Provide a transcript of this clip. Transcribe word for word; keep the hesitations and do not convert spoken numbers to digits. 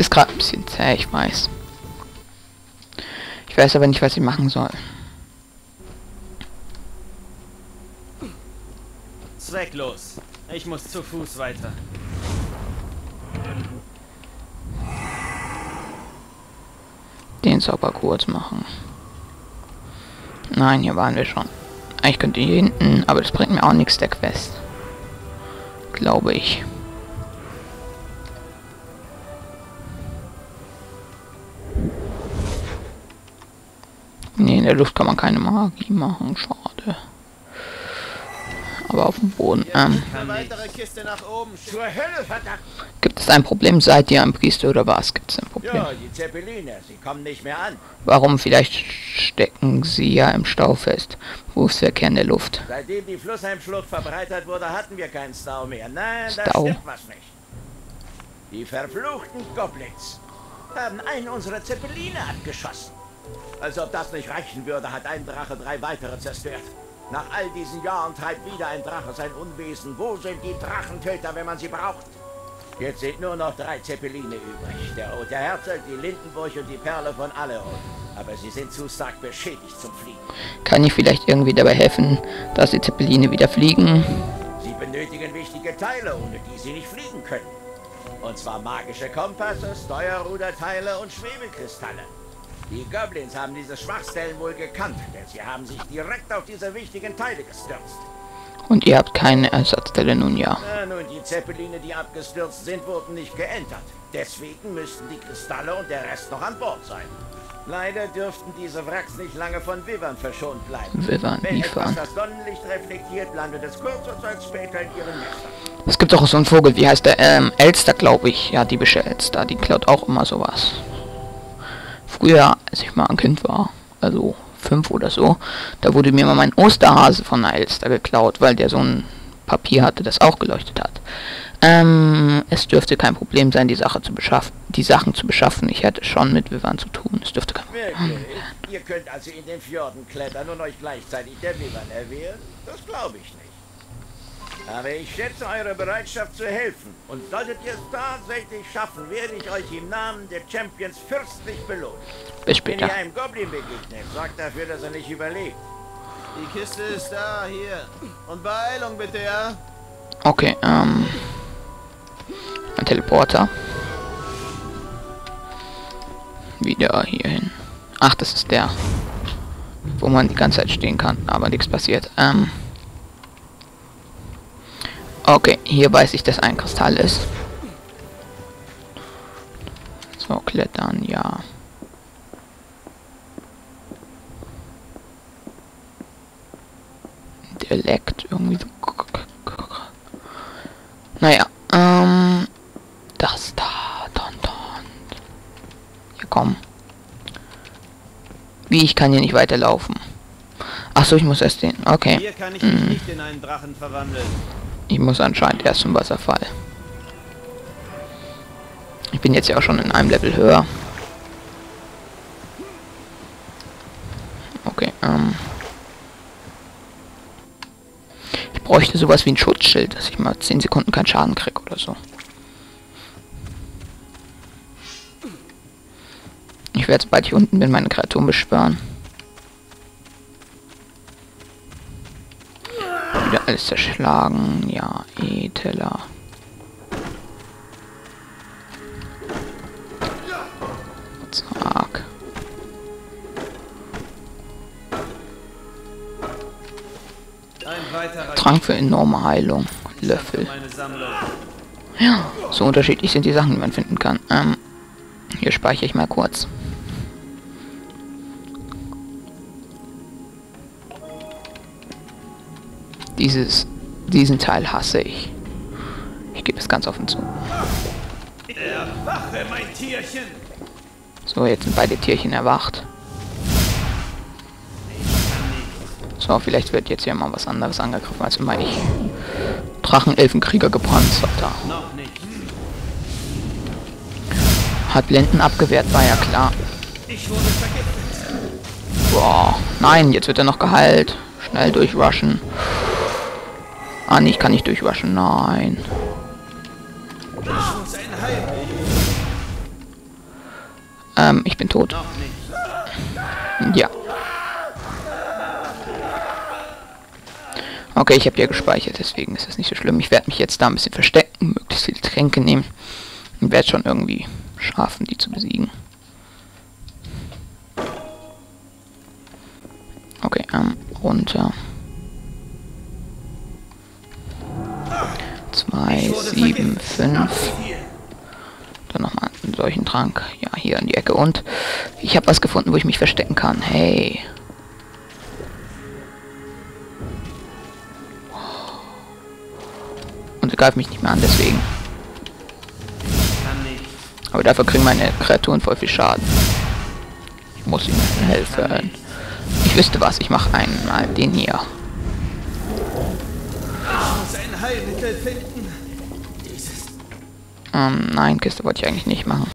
ist gerade ein bisschen zäh, ich weiß. Ich weiß aber nicht, was ich machen soll. Zwecklos. Ich muss zu Fuß weiter. Den Zauber kurz machen. Nein, hier waren wir schon. Ich könnte hier hinten, aber das bringt mir auch nichts, der Quest. Glaube ich. Nee, in der Luft kann man keine Magie machen, schade. Aber auf dem Boden, ähm... Gibt es ein Problem? Seid ihr ein Priester oder was? Gibt es ein Problem? Ja, die Zeppeline, sie kommen nicht mehr an. Warum? Vielleicht stecken sie ja im Stau fest. Berufsverkehr in der Luft. Seitdem die Flussheimschlucht verbreitert wurde, hatten wir keinen Stau mehr. Nein, da Stau. stimmt was nicht. Die verfluchten Goblins haben einen unserer Zeppeline abgeschossen. Als ob das nicht reichen würde, hat ein Drache drei weitere zerstört. Nach all diesen Jahren treibt wieder ein Drache sein Unwesen. Wo sind die Drachentöter, wenn man sie braucht? Jetzt sind nur noch drei Zeppeline übrig. Der Rote Herzog, die Lindenburg und die Perle von Aleron. Aber sie sind zu stark beschädigt zum Fliegen. Kann ich vielleicht irgendwie dabei helfen, dass die Zeppeline wieder fliegen? Sie benötigen wichtige Teile, ohne die sie nicht fliegen können. Und zwar magische Kompasse, Steuerruderteile und Schwebekristalle. Die Goblins haben diese Schwachstellen wohl gekannt, denn sie haben sich direkt auf diese wichtigen Teile gestürzt. Und ihr habt keine Ersatzteile nun, ja. Na, nun, die Zeppeline, die abgestürzt sind, wurden nicht geentert. Deswegen müssten die Kristalle und der Rest noch an Bord sein. Leider dürften diese Wracks nicht lange von Wyvern verschont bleiben. Wyvern Wenn liefern. etwas das Sonnenlicht reflektiert, landet es kurzer Zeit später in ihren Nestern. Es gibt auch so einen Vogel, wie heißt der? Ähm, Elster, glaube ich. Ja, diebische Elster, die klaut auch immer sowas. Früher, als ich mal ein Kind war, also fünf oder so, da wurde mir mal mein Osterhase von einer Elster geklaut, weil der so ein Papier hatte, das auch geleuchtet hat. Ähm, es dürfte kein Problem sein, die Sache zu beschaffen, die Sachen zu beschaffen. Ich hätte schon mit Wyvern zu tun. Es dürfte kein Problem. Wirklich? Ihr könnt also in den Fjorden klettern und euch gleichzeitig der Wyvern erwehren? Das glaube ich nicht. Aber ich schätze eure Bereitschaft zu helfen. Und solltet ihr es tatsächlich schaffen, werde ich euch im Namen der Champions fürstlich belohnen. Bis Wenn später. ihr einem Goblin begegnet, sorgt dafür, dass er nicht überlebt. Die Kiste ist da, hier. Und Beeilung bitte, ja? Okay, ähm... ein Teleporter. Wieder hierhin. Ach, das ist der, wo man die ganze Zeit stehen kann, aber nichts passiert. Ähm... Okay, hier weiß ich, dass ein Kristall ist. So, klettern, ja. Der leckt irgendwie so. Naja, ähm... das da, don, don. Hier, komm. Wie, ich kann hier nicht weiterlaufen. Ach so, ich muss erst den. Okay. Hier kann ich mich Hm. nicht in einen Drachen verwandeln. Ich muss anscheinend erst zum Wasserfall. Ich bin jetzt ja auch schon in einem Level höher. Okay, ähm... ich bräuchte sowas wie ein Schutzschild, dass ich mal zehn Sekunden keinen Schaden kriege oder so. Ich werde, sobald ich unten bin, meine Kreaturen beschwören. Wieder alles zerschlagen. Ja, E-Teller. Zack. Ein weiterer Trank für enorme Heilung. Löffel. meine Sammlung. Ja, so unterschiedlich sind die Sachen, die man finden kann. Ähm, hier speichere ich mal kurz. Dieses, diesen Teil hasse ich. Ich gebe es ganz offen zu. Erwache, mein Tierchen! So, jetzt sind beide Tierchen erwacht. So, vielleicht wird jetzt hier mal was anderes angegriffen, als immer ich. Drachenelfenkrieger gepanzerter. Noch nicht. Hat Blenden abgewehrt, war ja klar. Ich wurde vergiftet. Boah, nein, jetzt wird er noch geheilt. Schnell durchrushen. Ah, nee, ich kann nicht durchrushen, nein. Ich muss ein Heil. Ähm, ich bin tot. Ja. Okay, ich habe ja gespeichert, deswegen ist das nicht so schlimm. Ich werde mich jetzt da ein bisschen verstecken, möglichst viele Tränke nehmen und werde schon irgendwie schaffen, die zu besiegen. Okay, ähm, runter. zwei, sieben, fünf. Dann nochmal einen solchen Trank. Ja, hier in die Ecke. Und ich habe was gefunden, wo ich mich verstecken kann. Hey. Und sie greift mich nicht mehr an, deswegen. Aber dafür kriegen meine Kreaturen voll viel Schaden. Ich muss ihnen helfen. Ich wüsste was, ich mache einmal den hier. Ähm, nein, Kiste wollte ich eigentlich nicht machen.